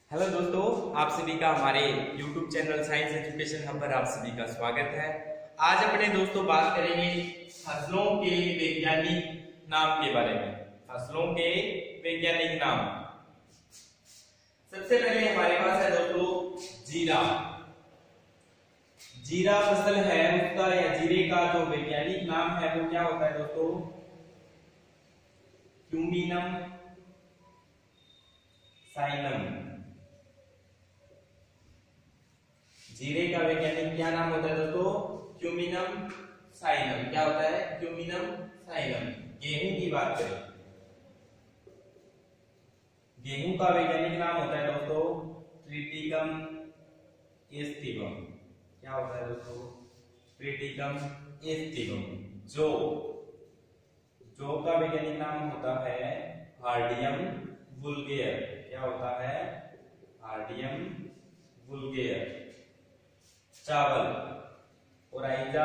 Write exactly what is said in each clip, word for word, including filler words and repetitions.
Hello दोस्तों, आप सभी का हमारे YouTube channel science education hub पर आप सभी का स्वागत है। आज अपने दोस्तों बात करेंगे फसलों के वैज्ञानिक नाम के बारे में। फसलों के वैज्ञानिक नाम। सबसे पहले हमारे पास है दोस्तों जीरा। जीरा फसल है, उसका या जीरे का जो वैज्ञानिक नाम है वो क्या होता है दोस्तों? क्यूमिनम साइनम। जीरे का वैज्ञानिक क्या नाम होता है दोस्तों? क्यूमिनम साइनम। क्या होता है? क्यूमिनम साइनम। गेहूं की बात करें, गेहूं का वैज्ञानिक नाम होता है दोस्तों ट्रिटिकम एस्टिवम। क्या होता है दोस्तों? Triticum aestivum. जौ, जौ का वैज्ञानिक नाम होता है हार्डियम वुल्गेर। क्या होता है? हार्डियम वुल्गेर। चावल, ओराइजा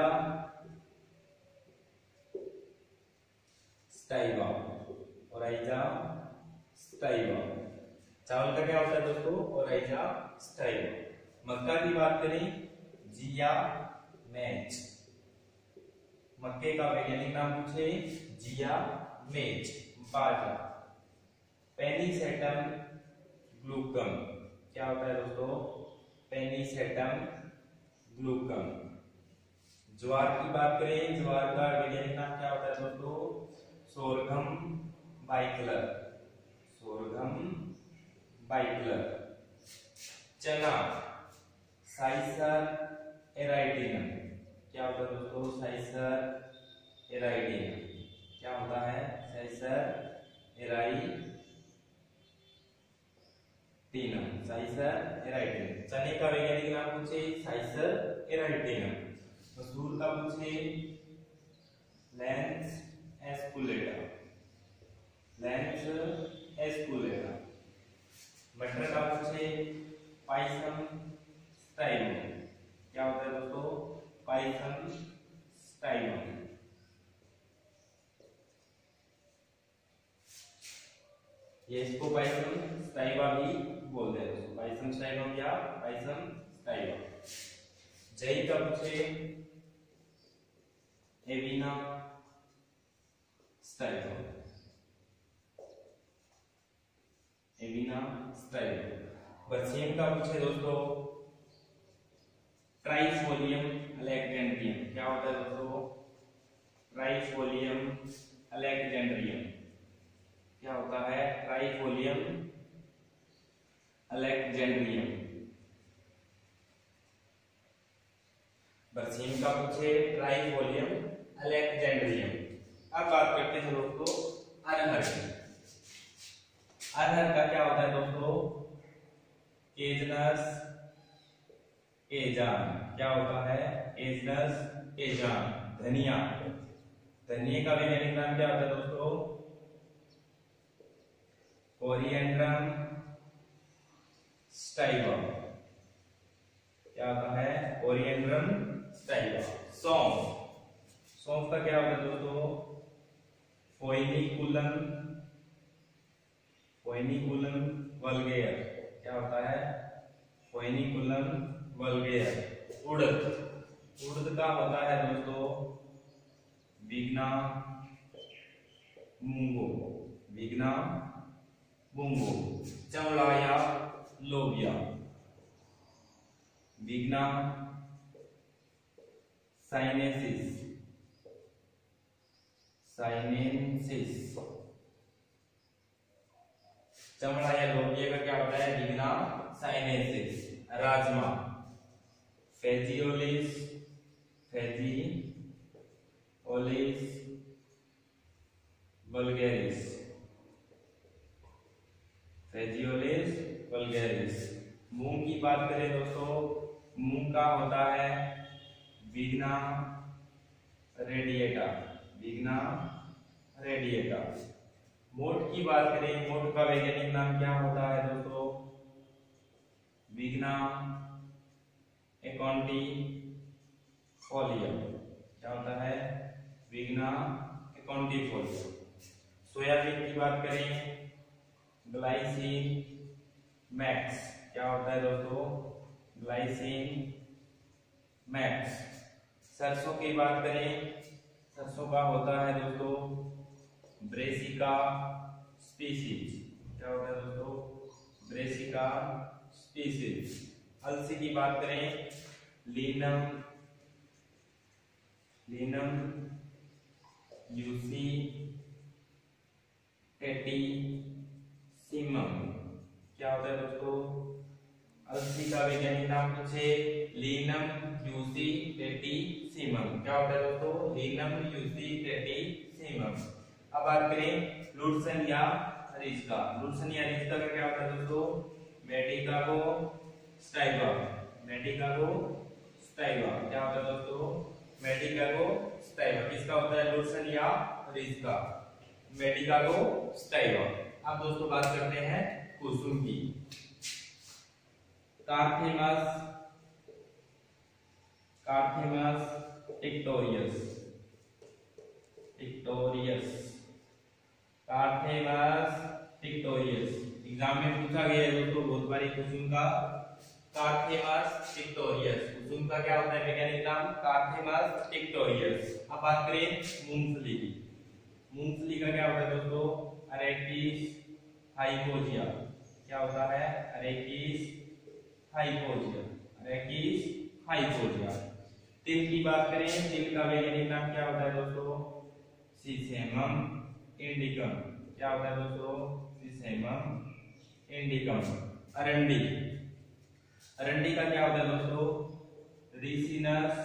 स्टाइवा। ओराइजा स्टाइवा। चावल का क्या होता है दोस्तों? ओराइजा स्टाइवा। मक्का की बात करें, जिया मैच। मक्के का वैज्ञानिक नाम पूछे, जिया मैच। बाजरा, पेनिसेटम ग्लूकम। क्या होता है दोस्तों? पेनिसेटम ग्लूकम। ज्वार की बात करें, ज्वार का वैज्ञानिक नाम क्या होता है दोस्तों? Sorghum bicolor. Sorghum bicolor. चना, साइसर एराइटिनम। क्या होता है दोस्तों? साइसर एराइटिनम। क्या होता है? साइसर एराइटिनम। साइसर एराइटिनम। चने का वैज्ञानिक नाम पूछे, साइसर एराइटिनम। मसूर का पूछे, लैंस एस्पुलेटा। लैंस एस्पुलेटा। मटर का पूछे, पाइसम स्टाइलम। क्या होता है दोस्तों? Pisum sativum. ये इसको पाइसम स्टाइवा भी बोलते हैं दोस्तों। पाइसम स्टाइलम या पाइसम स्टाइवा। जई का पूछे, एविना स्टाइवा। एविना स्टाइवा। बरसीम का पूछे दोस्तों, ट्राइफोलियम अलेक्जेंड्रियम। क्या होता है दोस्तों? Trifolium alexandrinum. क्या होता है? Trifolium alexandrinum. बरसीम का पूछे, ट्राइफोलियम अलेक्जेंड्रियम। अब बात करते हैं दोस्तों अरहर की। अरहर का क्या होता है दोस्तों? केजनस एजान। क्या होता है? केजनस एजान। धनिया, धनिया का वैज्ञानिक नाम क्या होता है दोस्तों? Coriandrum sativum. क्या होता है? Coriandrum sativum. सौंफ, सौंफ का क्या होता है दोस्तों? फोइनिकुलम फोइनिकुलम वल्गेर। क्या होता है? फोइनिकुलम वल्गेर। उड़द, उड़द का होता है दोस्तों विग्ना मूंगो। विग्ना मूंगो। चवला या लोबिया, विग्ना साइनेसिस। साइनेंसिस। चमड़ा या लोबिया का क्या होता है? Vigna sinensis. राजमा, Phaseolus. Phaseolus vulgaris. Phaseolus vulgaris. मूंग की बात करें दोस्तों, मूंग का होता है विग्ना रेडिएटा। विग्ना रेडिएटा। मोठ की बात करें, मोठ का वैज्ञानिक नाम क्या होता है दोस्तों? विग्ना एकोंटिफोलिया। क्या होता है? विग्ना एकोंटिफोलिया। सोयाबीन की बात करें, ग्लाइसिन मैक्स क्या होता है दोस्तों? Glycine max. सरसों की बात करें, सरसों का होता है दोस्तों ब्रेसिका स्पीसीज। क्या होता है दोस्तों? Brassica species. अलसी की बात करें, लीनम लीनम यूसी टेटिसिमम। क्या होता है दोस्तों? अलसी का वैज्ञानिक नाम पूछे, लीनम यूसी टेटिसिमम। क्या होता है दोस्तों? Linum usitatissimum. अब बात करें लुट्सन या रिस्का। लुट्सन या रिस्का का क्या होता है दोस्तों? मेडिकागो स्टाइवा। मेडिकागो स्टाइवा। क्या होता है दोस्तों? मेडिकागो स्टाइवा। किसका होता है? लुट्सन या रिस्का। मेडिकागो स्टाइवा। अब दोस्तों बात करते हैं कुसुम की। कार्थेमस कार्थेमस टिक्टोरियस टिक्टोरियस कार्थेमस टिक्टोरियस। एग्जाम में पूछा गया है दोस्तों बहुत बारी कुसुम का। कार्थेमस टिक्टोरियस। कुसुम का क्या होता है वैज्ञानिक नाम? कार्थेमस टिक्टोरियस। अब बात करें मूंगफली की। मूंगफली का क्या होता है दोस्तों? Arachis hypogaea. क्या होता है? Arachis hypogaea. Arachis hypogaea. तिल की बात करें, तिल का वैज्ञानिक नाम क्या होता है दोस्तों? सीसेमम इंडिकम। क्या होता है दोस्तों? सीसेमम इंडिकम। अरंडी। अरंडी का क्या होता है दोस्तों? Ricinus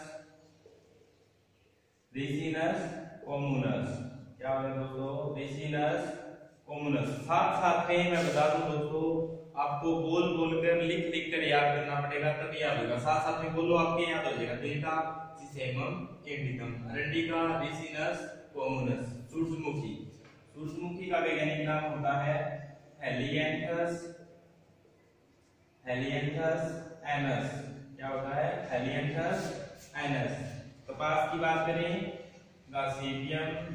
Ricinus communis. क्या होता है दोस्तों? Ricinus communis. साथ साथ में मैं बता दूं दोस्तों, आपको बोल बोलकर लिख लिख कर याद करना पड़ेगा, तभी याद होगा। साथ साथ में बोलो, आपके याद हो जाएगा। तिल का सीसेमम इंडिकम, अरंडी का रिसिनस कॉमुनस। सूरजमुखी। सूरजमुखी का वैज्ञानिक नाम होता है हेलियंथस हेलियंथस एनस। क्या होता है? Helianthus annuus. कपास की बात करें, गॉसिपियम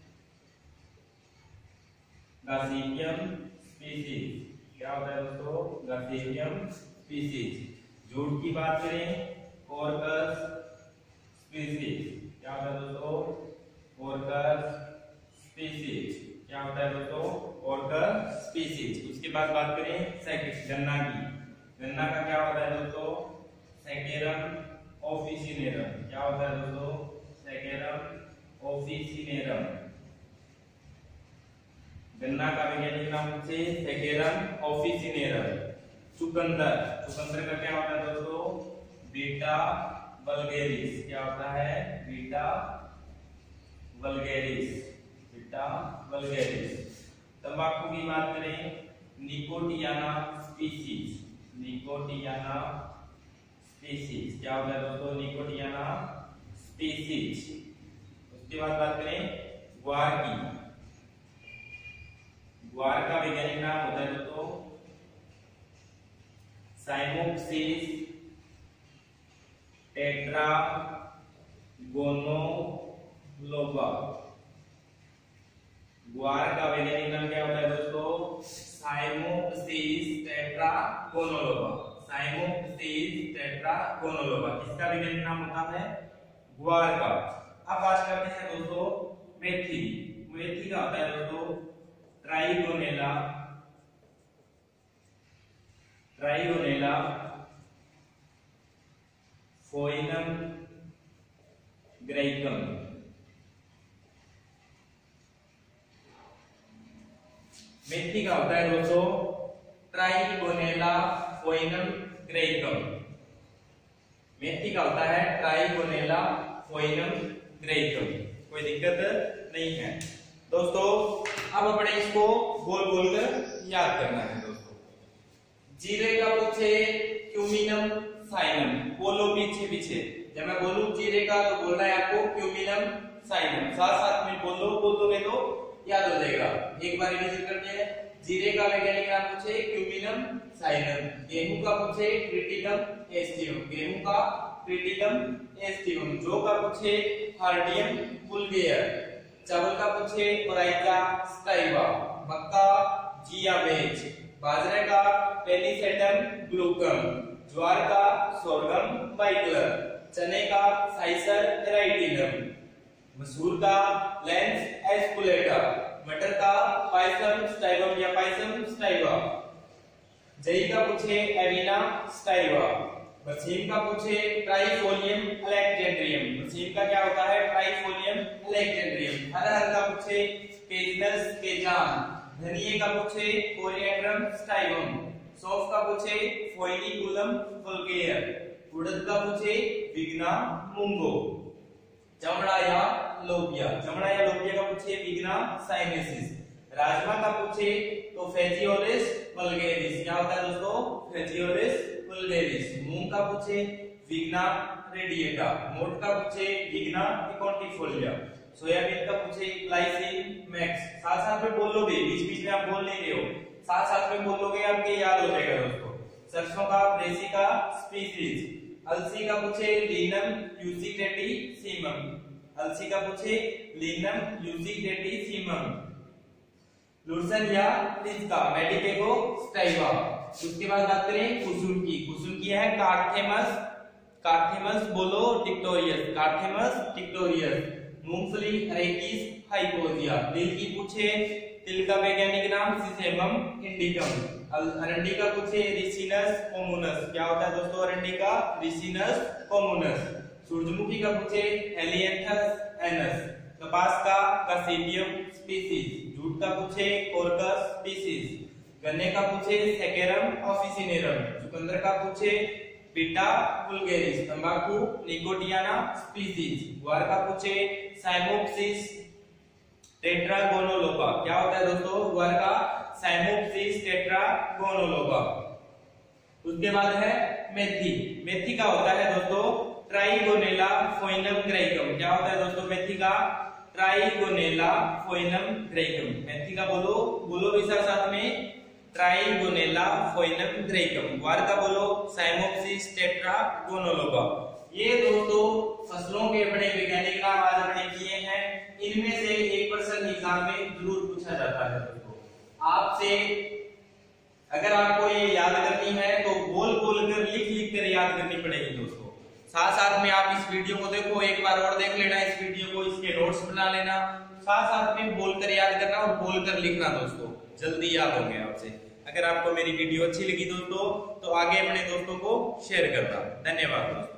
गॉसिपियम स्पीसीज। क्या होता है दोस्तों? Gossypium species. जूट की बात करें, कोरकस स्पीसीज। क्या होता है दोस्तों? Corchorus species. क्या होता है दोस्तों? Corchorus species. उसके बाद बात करें सेक गन्ना की। गन्ना का क्या होता है दोस्तों? Saccharum officinarum. क्या होता है दोस्तों? Saccharum officinarum. गन्ना का वैज्ञानिक नाम से सेकेरम ऑफिसिनेरम। चुकंदर। चुकंदर का क्या होता है दोस्तों? Beta vulgaris. क्या होता है? Beta vulgaris. Beta vulgaris. तंबाकू की बात करें, निकोटियाना स्पीसीज। Nicotiana species. क्या होता है दोस्तों? Nicotiana species. उसके बाद बात करें ग्वार की। ग्वार का वैज्ञानिक नाम होता है दोस्तों साइमोप्सिस टेट्रागोनोलोबा। ग्वार का वैज्ञानिक नाम क्या होता है दोस्तों? Cyamopsis tetragonoloba. Cyamopsis tetragonoloba. इसका वैज्ञानिक नाम होता है ग्वार का। अब बात करते हैं दोस्तों मेथी। मेथी का होता है दोस्तों ट्राइगोनेला ट्राइगोनेला फोइनम ग्रेइकम। मेथी का होता है दोस्तों ट्राइगोनेला फोइनम ग्रेइकम। मेथी का होता है ट्राइगोनेला फोइनम ग्रेइकम। कोई दिक्कत नहीं है दोस्तों। अब अपने इसको बोल बोलकर याद करना है दोस्तों। जीरे का पूछे क्यूमिनम साइनम। बोलो पीछे पीछे। जब मैं बोलूं जीरे का तो बोलना है आपको क्यूमिनम साइनम। साथ साथ में बोलो, बोलोगे तो याद हो जाएगा। एक बार रिवीजन करते हैं। जीरे का वैज्ञानिक नाम पूछे क्यूमिनम साइनम। गेहूं का पूछे क्रिटिकम एस्टिवम। गेहूं का क्रिटिकम एस्टिवम। जौ का पूछे हार्डियम वुल्गेयर। चावल का पूछे ओराइजा स्टाइवा। मक्का जियाबेज। बाजरे का पेनिसेटम ग्लूकम, ज्वार का सोरगम बाइकलर, चने का साइसर एराइटिनम, मसूर का लेंस एस्कुलेटा, मटर का पाइसम स्टाइवम या पाइसम स्टाइवा, जई का पूछे एविना स्टाइवा, बरसीम का पूछे ट्राइफोलियम अलेक्जेंड्रियम, बरसीम का क्या होता है ट्राइफोलियम अलेक्जेंड्रियम, अरहर का पूछे पेजिनस केजान, धनिये का पूछे कोरिएंड्रम स्टाइवम, सौंफ का पूछे फोइनिकुलम वल्गेयर, उड़द का पूछे विग्ना मुंगो, चमड़ा या लोबिया, चमड़ा या लोबिया का पूछे विग्ना साइनेसिस, राजमा का पूछे तो फेजियोलिस वल्गेरिस, क्या होता है दोस्तों फेजियोलिस वल्गेरिस, मूंग का पूछे विग्ना रेडिएटा, मोठ का पूछे विग्ना इकोंटिफोलिया, सोयाबीन का पूछे ग्लाइसिन मैक्स। साथ साथ में बोलोगे, बीच बीच में आप बोल नहीं रहे हो, साथ साथ में बोलोगे आपके याद हो जाएगा दोस्तों। सरसों का ब्रेसिका स्पीसीज, अलसी का पूछे लिनम यूसिटेटी सीमम, अलसी का पूछे लिनम यूसिटेटी सीमम, लुर्सन या लिस्का मेडिकेगो स्टाइवा। उसके बाद बात करें कुसुम की, कुसुम की है कार्थेमस, कार्थेमस बोलो टिक्टोरियस, कार्थेमस टिक्टोरियस, मूंगफली अरेकिस हाइपोजिया, तिल की पूछे तिल का वैज्ञानिक नाम सिसेमम इंडिकम, अरंडी का पूछे रिसिनस कॉमुनस, क्या होता है दोस्तों अरंडी का रिसिनस कॉमुनस, सूरजमुखी का पूछे हेलियंथस एनस, कपास का गॉसिपियम स्पीसीज, जूट का पूछे कोरकस स्पीसीज, गन्ने का पूछे सेकेरम ऑफिसिनेरम, चुकंदर का पूछे पिटा वुल्गेरिस, तंबाकू निकोटियाना स्पीसीज, ग्वार का पूछे साइमोप्सिस टेट्रागोनोलोपा, क्या होता है दोस्तों ग्वार का साइमोप्सिस टेट्रागोनोलोपा। उसके बाद है मेथी, मेथी का होता है दोस्तों ट्राइगोनेला फोइनम ग्राइकम, क्या होता है दोस्तों मेथी का ट्राइगोनेला फोइनम ग्राइकम, मेथी का बोलो बोलो भी साथ साथ में ट्राइगोनेला फोइनम ग्राइकम, ग्वार का बोलो साइमोप्सिस टेट्रागोनोलोपा। ये दोस्तों फसलों के अपने वैज्ञानिक नाम आज हमने किए हैं, इनमें से एक परसेंट एग्जाम में जरूर पूछा जाता है दोस्तों आपसे। अगर आपको ये याद करनी है तो बोल बोल कर लिख लिख कर याद करनी पड़ेगी दोस्तों। साथ साथ में आप इस वीडियो को देखो, एक बार और देख लेना इस वीडियो को, इसके नोट्स बना लेना, साथ साथ में बोलकर याद करना और बोलकर लिखना दोस्तों, जल्दी याद होंगे आपसे। अगर आपको मेरी वीडियो अच्छी लगी दोस्तों तो आगे अपने दोस्तों को शेयर करना। धन्यवाद दोस्तों।